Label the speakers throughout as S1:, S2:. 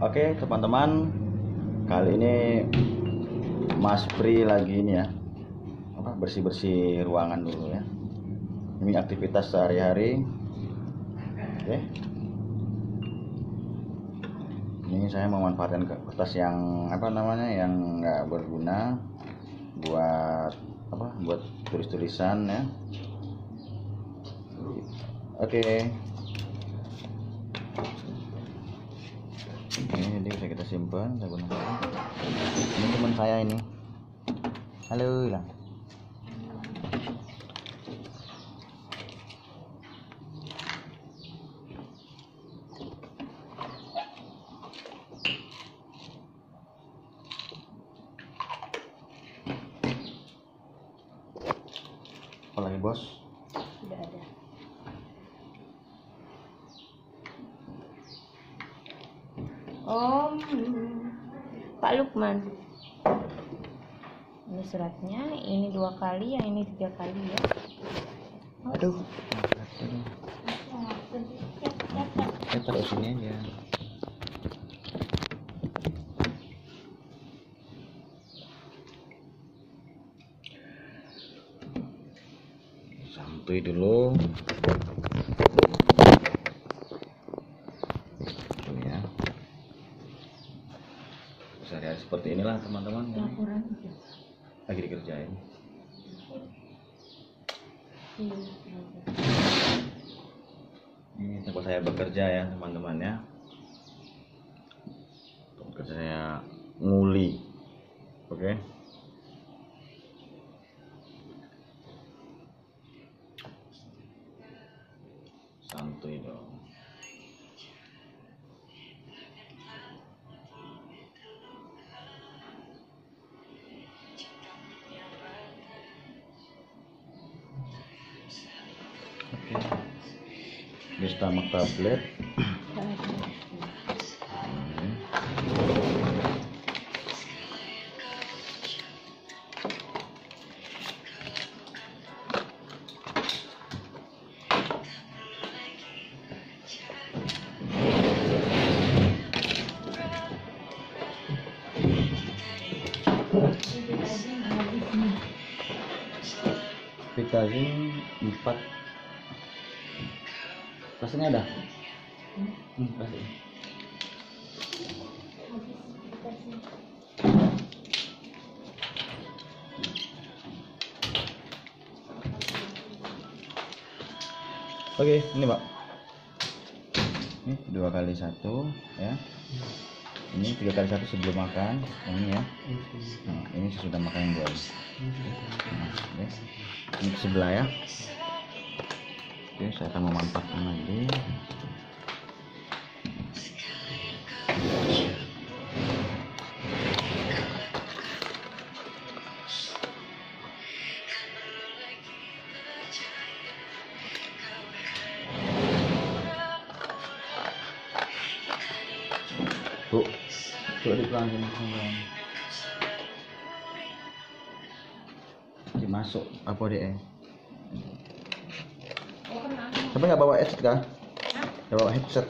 S1: Oke teman-teman, kali ini Mas Pri lagi ini ya, bersih-bersih ruangan dulu ya. Ini aktivitas sehari-hari. Oke. Ini saya memanfaatkan kertas yang yang nggak berguna buat tulis-tulisan ya. Oke. Ini bisa kita simpan, saya gunakan. Ini teman saya ini. Halo lah. Apa lagi bos?
S2: Sudah ada. Om Pak Lukman, ini suratnya, ini 2 kali, yang ini 3 kali ya.
S1: Aduh. Saya taruh sini aja. Santuy dulu. Ya. Sehari-hari seperti inilah teman-teman. Lagi dikerjain. Ini tempat saya bekerja ya teman-teman ya. Tempat saya nguli. Oke. Santuy dong. Oke. Ini stomach tablet. Vitazin 4. Rasanya ada? Rasanya. Oke, ini Pak. Ini 2 kali 1 ya. Ini 3 kali 1 sebelum makan. Ini ya. Nah, ini sesudah makan yang 2. Nah, oke. Ini ke sebelah ya. Oke, saya akan memanfaatkan lagi. Bu, coba dipelangin dimasuk apa deh? Tapi nggak bawa headset kan? Nggak bawa headset.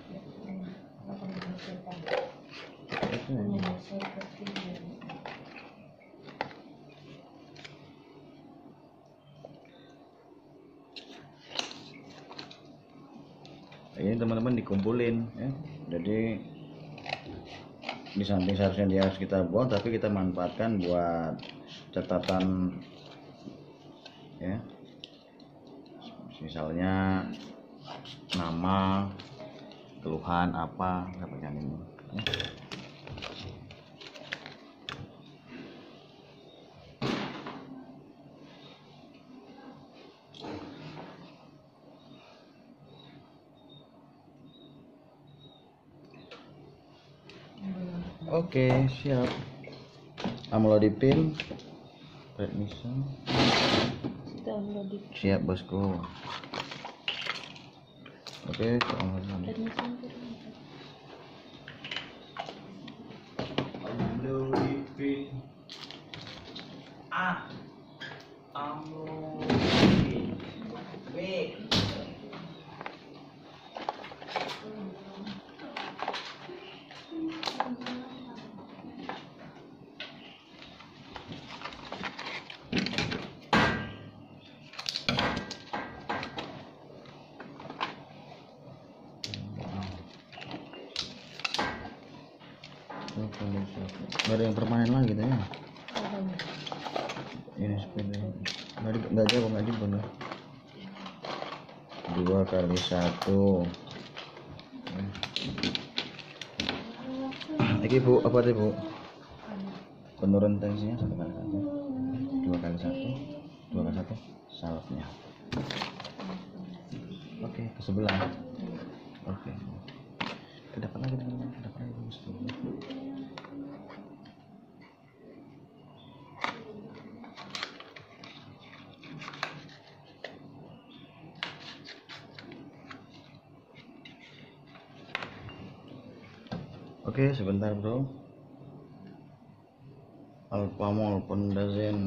S1: Ini teman-teman dikumpulin ya. Jadi di samping seharusnya dia harus kita buang, tapi kita manfaatkan buat catatan ya. Misalnya nama, keluhan apa, dapatkan ini ya. Oke, siap. Amlodipin, prednisone. Siap bosku. Oke, amlodipin. Amlodipin. 2 kali 1. Nggak ada yang permanen lagi gitu ya.
S2: Apanya?
S1: Ini sepeda nggak jauh nggak jemput ya. 2 kali 1. Ini bu apa tuh bu? Penurunan tensinya 1 kali 1. 2 kali 1. 2 kali 1 salapnya. Oke, ke sebelah. Oke. Ke depan lagi teman-teman, ke depan lagi mesti. Oke, sebentar bro. Alpamol Pondazen.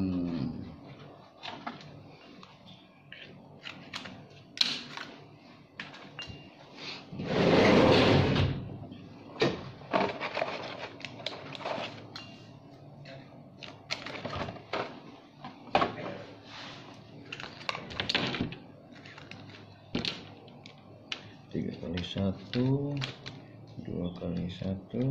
S1: Tiga kali 1, 2 kali 1.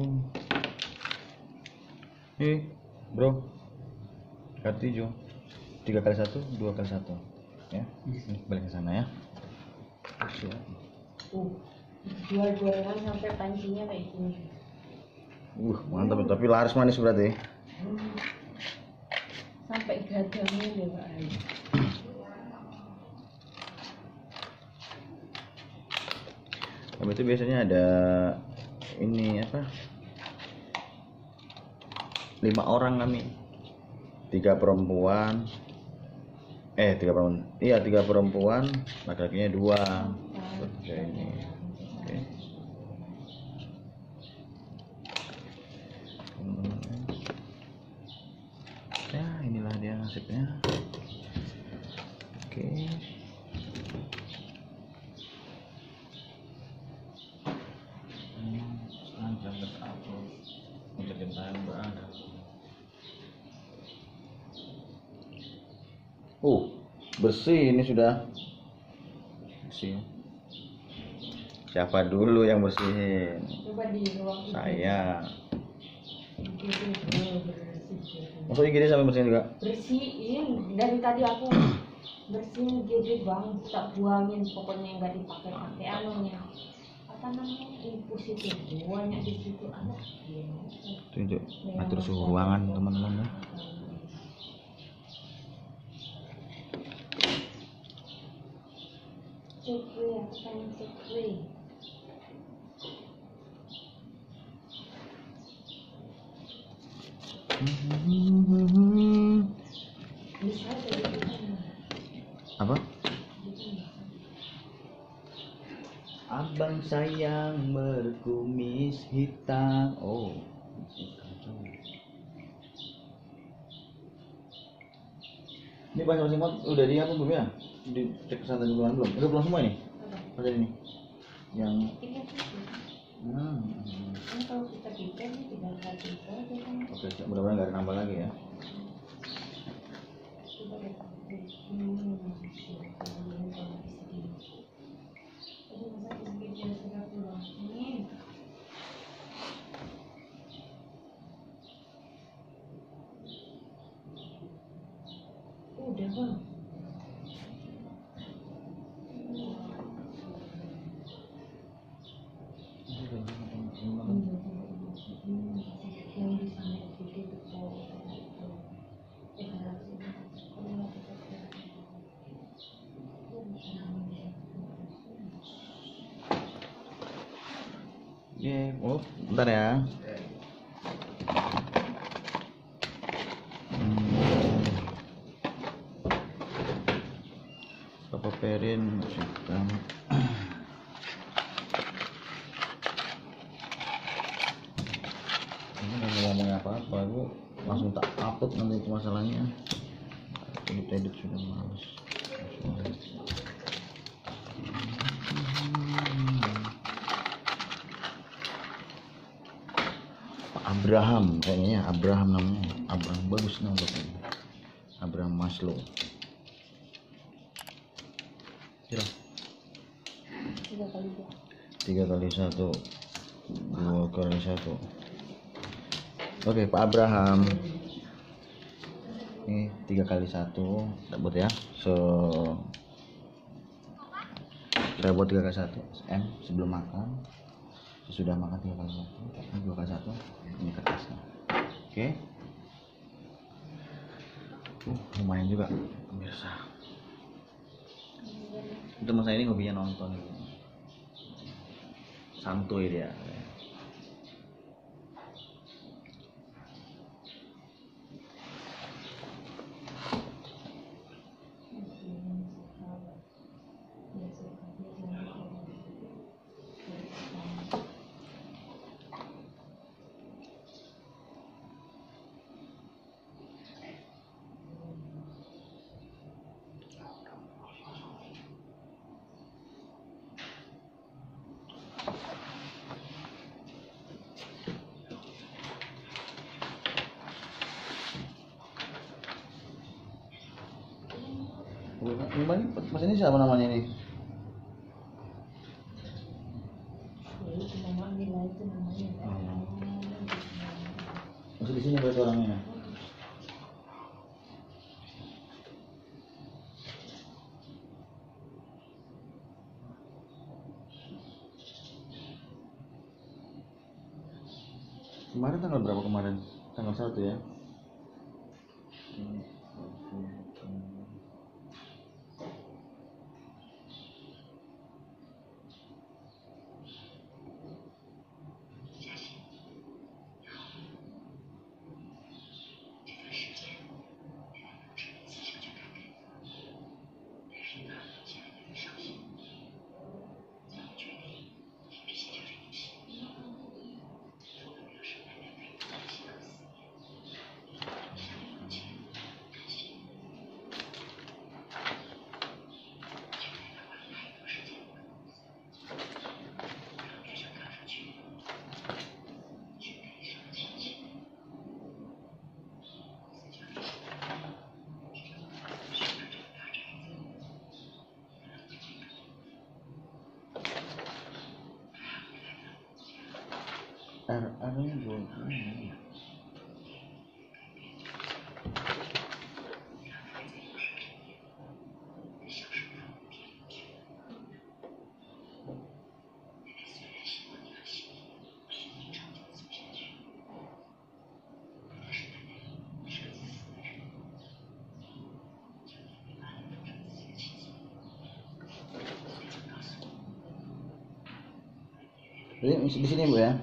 S1: Bro, kartu hijau. 3 kali 1, 2 kali 1 ya. Balik ke sana ya. Siap.
S2: Jual gorengan sampai pancinya kayak gini.
S1: Mantap, tapi laris manis berarti.
S2: Sampai gagangnya deh Pak.
S1: Itu biasanya ada ini apa? 5 orang kami. 3 perempuan. 3 perempuan. Iya, 3 perempuan, laki-lakinya 2. Oke, ini. Oke. Ya, inilah dia nasibnya. Oke. Bersih ini sudah bersih. Siapa dulu yang bersihin?
S2: Coba di ruang
S1: Saya. Maksudnya gini sampai bersihin juga?
S2: bersihin dari tadi aku bersihin gede bang, tak buangin pokoknya nggak dipakai anunya apa namanya infus itu banyak di situ ada.
S1: Tunjuk atur suhu ruangan teman-teman ya.
S2: Cekwe, aku pengen cekwe. Bisa
S1: apa? Abang sayang berkumis hitam. Ini bahasa singkat udah di apa belum ya? Dicek kesana duluan belum? Udah belum semua ini? Ada ini yang
S2: kan kalau kita bikin tinggal satu saja kan.
S1: Oke, mudah-mudahan nggak ada nambah lagi ya.
S2: Udah bang.
S1: Bentar ya. Papa Perin masukkan. Ini nggak mau ngomong apa-apa, gue langsung tak upload nanti itu masalahnya. Edit sudah males. Abraham kayaknya, Abraham namanya. Abraham bagus namanya. Abraham Maslow. Kira
S2: 3 kali 2.
S1: 3 kali 1, 2 kali 1. Oke, Pak Abraham. Ini 3 kali 1, buat ya. So saya buat 3 kali 1 M sebelum makan. Sesudah makan 3 kali 1, ini 2 kali 1. Ini kertasnya. Oke. Lumayan juga pemirsa. Teman saya ini hobinya nonton gitu. Santuy dia. Mas ini siapa namanya ini? Masih di sini berarti orangnya. Kemarin tanggal berapa kemarin? Tanggal 1 ya? Ada yang buat ini. Jadi di sini Bu ya.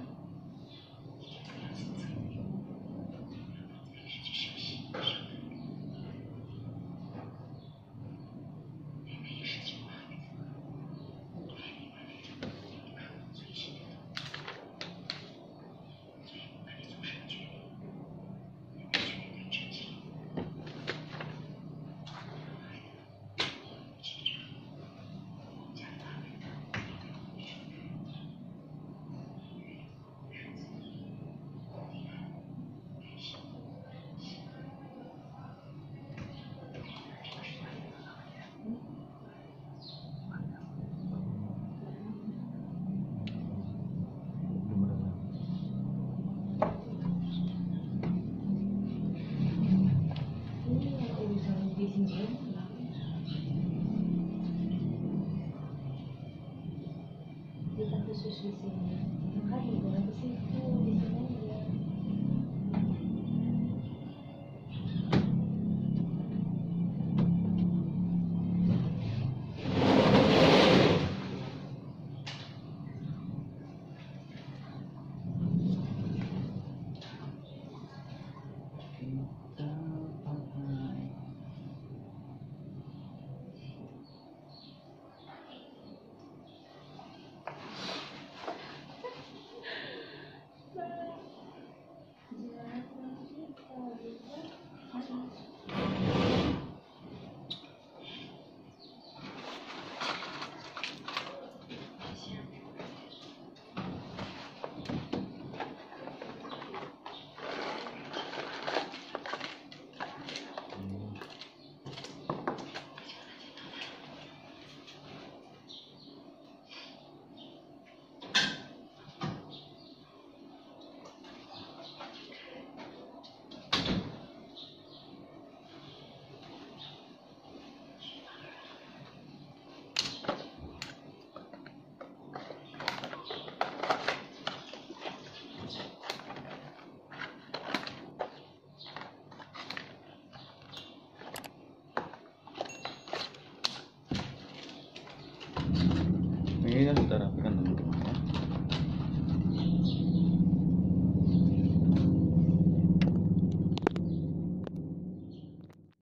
S1: kan saudara.